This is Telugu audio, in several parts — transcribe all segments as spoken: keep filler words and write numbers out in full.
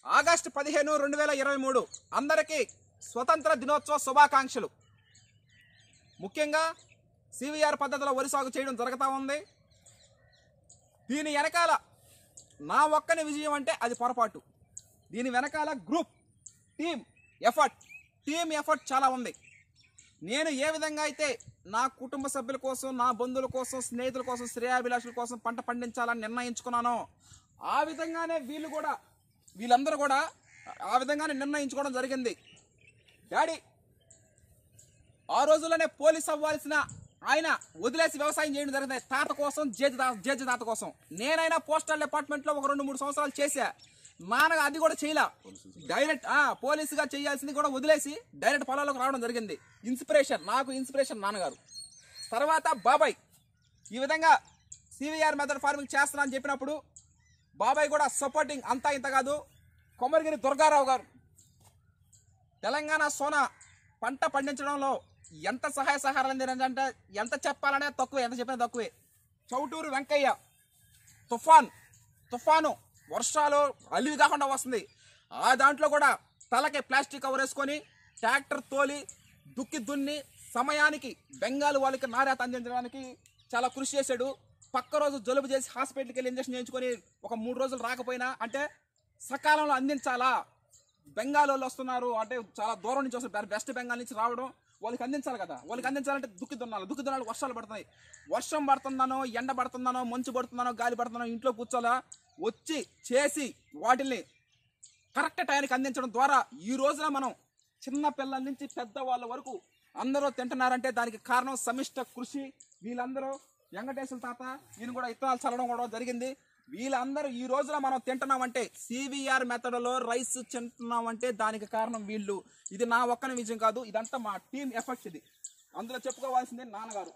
ఆగస్టు పదిహేను రెండు వేల ఇరవై మూడు అందరికీ స్వతంత్ర దినోత్సవ శుభాకాంక్షలు. ముఖ్యంగా సివిఆర్ పద్ధతిలో వరి సాగు చేయడం జరుగుతూ ఉంది. దీని వెనకాల నా ఒక్కని విజయం అంటే అది పొరపాటు. దీని వెనకాల group team effort team effort చాలా ఉంది. నేను ఏ విధంగా అయితే నా కుటుంబ సభ్యుల కోసం, నా బంధువుల కోసం, స్నేహితుల కోసం, శ్రేయాభిలాషుల కోసం పంట పండించాలని నిర్ణయించుకున్నానో ఆ విధంగానే వీళ్ళు కూడా వీళ్ళందరూ కూడా ఆ విధంగానే నిర్ణయించుకోవడం జరిగింది. డాడీ ఆ రోజుల్లోనే పోలీస్ అవ్వాల్సిన ఆయన వదిలేసి వ్యవసాయం చేయడం జరిగింది. తాత కోసం, జేజి జేజి తాత కోసం. నేనైనా పోస్టల్ డిపార్ట్మెంట్లో ఒక రెండు మూడు సంవత్సరాలు చేశా. నాన్న అది కూడా చేయలే. డైరెక్ట్ పోలీసుగా చేయాల్సింది కూడా వదిలేసి డైరెక్ట్ పొలాల్లోకి రావడం జరిగింది. ఇన్స్పిరేషన్, నాకు ఇన్స్పిరేషన్ నాన్నగారు. తర్వాత బాబాయ్ ఈ విధంగా సివిఆర్ మెథడ్ ఫార్మింగ్ చేస్తున్నా అని చెప్పినప్పుడు బాబాయ్ కూడా సపోర్టింగ్. అంతా ఇంత కాదు, కొమరగిరి దుర్గారావు గారు తెలంగాణ సోనా పంట పండించడంలో ఎంత సహాయ సహకారాలు అందిందంటే ఎంత చెప్పాలనే తక్కువే, ఎంత చెప్పినా తక్కువే. చౌటూరు వెంకయ్య తుఫాన్ తుఫాను వర్షాలు అలివి కాకుండా వస్తుంది. ఆ దాంట్లో కూడా తలకి ప్లాస్టిక్ కవర్ వేసుకొని ట్రాక్టర్ తోలి దుక్కి దున్ని సమయానికి బెంగాల్ వాళ్ళకి నారేత అందించడానికి చాలా కృషి చేశాడు. పక్క రోజు జలుబు చేసి హాస్పిటల్కి వెళ్ళి ఇంజక్షన్ చేయించుకొని ఒక మూడు రోజులు రాకపోయినా అంటే సకాలంలో అందించాలా. బెంగాల్ వాళ్ళు వస్తున్నారు అంటే చాలా దూరం నుంచి వస్తారు, వెస్ట్ బెంగాల్ నుంచి రావడం, వాళ్ళకి అందించాలి కదా. వాళ్ళకి అందించాలంటే దుక్కి దున్నాలి. దుక్కి దున్నాలి, వర్షాలు పడుతున్నాయి. వర్షం పడుతుందనో, ఎండ పడుతుందనో, మంచు పడుతుందనో, గాలి పడుతుందనో ఇంట్లో కూర్చోలా, వచ్చి చేసి వాటిని కరెక్ట్ టైంకి అందించడం ద్వారా ఈ రోజున మనం చిన్న పిల్లల నుంచి పెద్దవాళ్ళ వరకు అందరూ తింటున్నారంటే దానికి కారణం సమిష్ట కృషి. వీళ్ళందరూ వెంకటేశ్వర తాత ఈయన కూడా ఇత్తనాలు చల్లడం కూడా జరిగింది. వీళ్ళందరూ ఈ రోజున మనం తింటున్నామంటే సివిఆర్ మెథడ్లో రైస్ తింటున్నామంటే దానికి కారణం వీళ్ళు. ఇది నా ఒక్కని విజయం కాదు, ఇదంతా మా టీం ఎఫర్ట్స్. ఇది అందులో చెప్పుకోవాల్సిందే నాన్నగారు.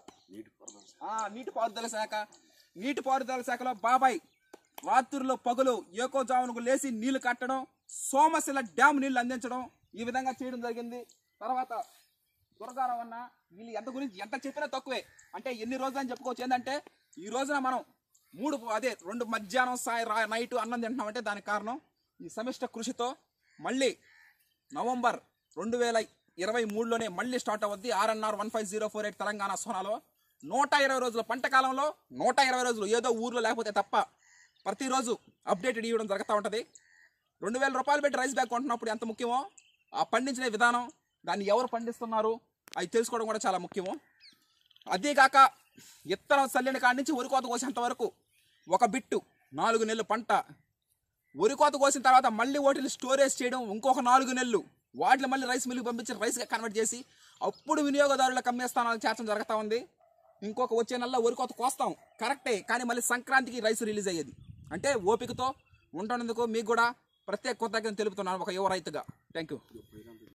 నీటిపారుదల శాఖ నీటిపారుదల శాఖలో బాబాయ్ రాత్రుల్లో పగులు ఏకోజామునకు లేచి నీళ్లు కట్టడం, సోమశిల డ్యామ్ నీళ్లు అందించడం, ఈ విధంగా చేయడం జరిగింది. తర్వాత దుర్గారావు అన్న వీళ్ళు ఎంత గురించి ఎంత చెప్పినా తక్కువే. అంటే ఎన్ని రోజులు అని చెప్పుకోవచ్చు. ఏంటంటే ఈ రోజున మనం మూడు అదే రెండు మధ్యాహ్నం సాయి నైట్ అన్నం తింటున్నామంటే దానికి కారణం ఈ సమిష్ట కృషితో. మళ్ళీ నవంబర్ రెండు వేల ఇరవై మూడులోనే మళ్ళీ స్టార్ట్ అవుద్ది RNR one five zero four eight Telangana సోనాలో. నూట ఇరవై రోజుల పంట కాలంలో నూట ఇరవై రోజులు ఏదో ఊర్లో లేకపోతే తప్ప ప్రతిరోజు అప్డేటెడ్ ఇవ్వడం జరుగుతూ ఉంటుంది. రెండు వేల రూపాయలు పెట్టి రైస్ బ్యాగ్ కొంటున్నప్పుడు ఎంత ముఖ్యమో ఆ పండించిన విధానం, దాన్ని ఎవరు పండిస్తున్నారు అవి తెలుసుకోవడం కూడా చాలా ముఖ్యము. అదేకాక ఇత్తనం చల్లిన కాడి నుంచి వరి కోత కోసేంత వరకు ఒక బిట్టు నాలుగు నెలలు పంట. వరి కోత కోసిన తర్వాత మళ్ళీ వాటిని స్టోరేజ్ చేయడం ఇంకొక నాలుగు నెలలు, వాటిని మళ్ళీ రైస్ మిల్లుకి పంపించి రైస్గా కన్వర్ట్ చేసి అప్పుడు వినియోగదారులకు అమ్మేస్తానని చేర్చడం జరుగుతూ ఉంది. ఇంకొక వచ్చే నెలలో వరి కోత కోస్తాం కరెక్టే, కానీ మళ్ళీ సంక్రాంతికి రైస్ రిలీజ్ అయ్యేది. అంటే ఓపికతో ఉంటున్నందుకు మీకు కూడా ప్రత్యేక కృతజ్ఞతలు తెలుపుతున్నాను ఒక యువ రైతుగా. Thank you.